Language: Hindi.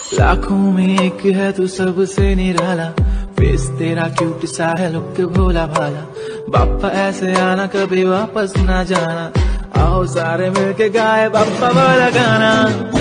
लाखों में एक है तू सबसे निराला, फेस तेरा क्यूट सा है, लुक भोला भाला। बापा ऐसे आना कभी वापस ना जाना, आओ सारे मिलके गाए बापा वाला गाना।